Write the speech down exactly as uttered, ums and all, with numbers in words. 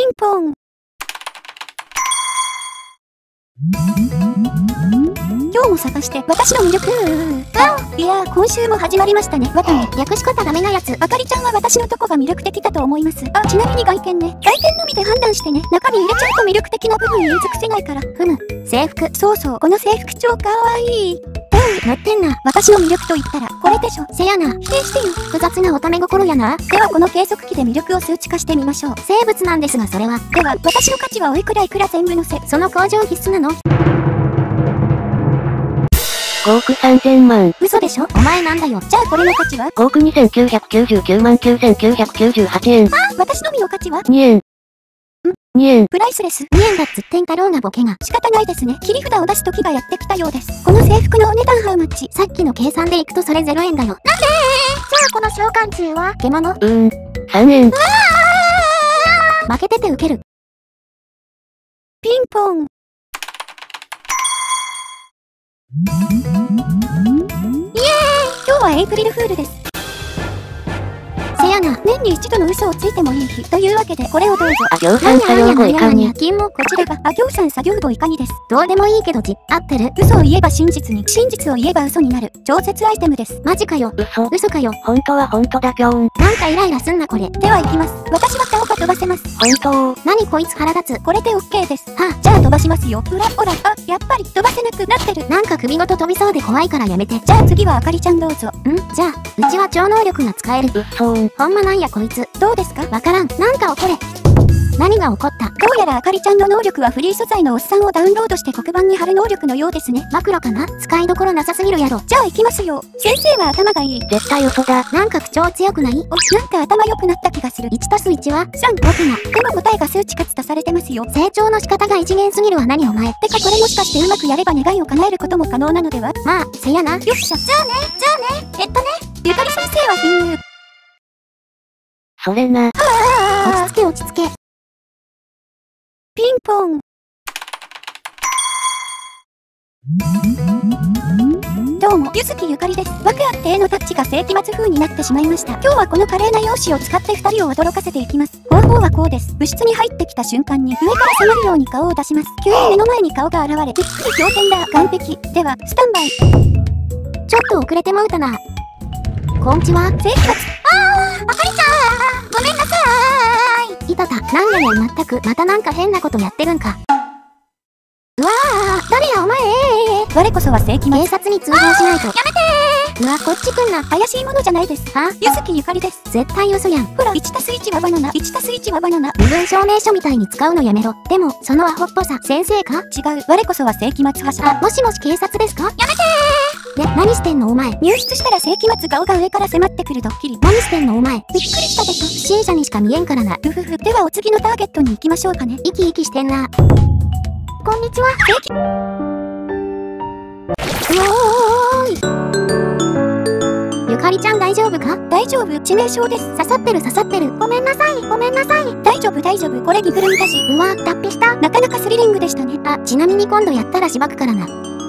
ンポン。今日も探して私の魅力。あいやー、今週も始まりましたね。わたね、略し方ダメなやつ。あかりちゃんは私のとこが魅力的だと思います。あ、ちなみに外見ね。外見のみで判断してね。中身入れちゃうと魅力的な部分言い尽くせないから。ふむ。制服。そうそう、この制服超かわいい。乗ってんな。私の魅力と言ったら、これでしょ。せやな。否定してよ。複雑なおため心やな。ではこの計測器で魅力を数値化してみましょう。生物なんですがそれは。では、私の価値はおいくらいくら全部のせ。その向上必須なの？ ごおくさんぜんまん。 嘘でしょ？お前なんだよ。じゃあこれの価値は？ ごおくにせんきゅうひゃくきゅうじゅうきゅうまんきゅうせんきゅうひゃくきゅうじゅうはちえん。 ああ、私のみの価値は？ にえん。ん ?に 円。 プライスレス。にえんだっつってんだろうがボケが。仕方ないですね。切り札を出す時がやってきたようです。この制服のお値段ハウマッチ。さっきの計算でいくとそれゼロえんだよ。なんでー？じゃあこの召喚中は？獣？ うーん。さんえん。 負けててウケる。ピンポン。イエーイ！今日はエイプリルフールです。せやな、年に一度の嘘をついてもいい日。というわけで、これをどうぞ。 あ行さん作業後いかに。 金もこちらが、あ行さん作業後いかにです。どうでもいいけどじ、合ってる？嘘を言えば真実に、真実を言えば嘘になる。超絶アイテムです。マジかよ。 嘘。 嘘かよ。 本当は本当だぴょーん。 なんかイライラすんなこれ。では行きます。私は顔が飛ばせます。 本当。 何こいつ腹立つ。これでオッケーです。はあ、じゃあ飛ばしますよ。ほらほら、あ、やっぱり飛ばせなくなってる。なんか首ごと飛びそうで怖いからやめて。じゃあ次はあかりちゃんどうぞ。ん？じゃあ、うちは超能力が使える。 嘘ー。 ほんまなんやこいつ。どうですか？わからん。なんか起これ。何が起こった？どうやらあかりちゃんの能力はフリー素材のおっさんをダウンロードして黒板に貼る能力のようですね。マクロかな？使いどころなさすぎるやろ。じゃあ行きますよ。先生は頭がいい。 絶対嘘だ。 なんか口調強くない？お、なんか頭良くなった気がする。いちたすいちはさん。僕が。でも答えが数値化とされてますよ。成長の仕方が一元すぎるわ。何お前。てかこれもしかしてうまくやれば願いを叶えることも可能なのでは？まあ、せやな。よっしゃ。じゃあね、じゃあね。えっとね、ゆかり先生は貧乳。 それな。 落ち着け落ち着け。ピンポン。どうも、ゆずきゆかりです。枠あって絵のタッチが世紀末風になってしまいました。今日はこの華麗な容姿を使って二人を驚かせていきます。方法はこうです。部室に入ってきた瞬間に上から迫るように顔を出します。急に目の前に顔が現れ、びっくり仰天だ。完璧。では、スタンバイ。ちょっと遅れてもうたな。こんちは。生活。あー、あかりちゃんごめんなさーい。いたた、なんやねんまったく、またなんか変なことやってるんか。うわー、誰やお前ー。我こそは正規警察に通報しないと。やめてー。うわ、こっち来んな。怪しいものじゃないです。は？ゆずきゆかりです。絶対嘘やん。ほら、いちたすいちはバナナ。いちたすいちはバナナ。身分証明書みたいに使うのやめろ。でも、そのアホっぽさ、先生か？違う。我こそは世紀末覇者。あ、もしもし警察ですか？やめてー。ね、何してんのお前。入室したら世紀末顔が上から迫ってくるドッキリ。何してんのお前。びっくりしたでしょ。不審者にしか見えんからな。ふふふ。ではお次のターゲットに行きましょうかね。生き生きしてんな。こんにちは。世紀。おーい。ゆかりちゃん大丈夫か？大丈夫。致命傷です。刺さってる刺さってる。ごめんなさい。ごめんなさい。大丈夫大丈夫。これ着ぐるみだし。うわ、脱皮した。なかなかスリリングでしたね。あ、ちなみに今度やったらしばくからな。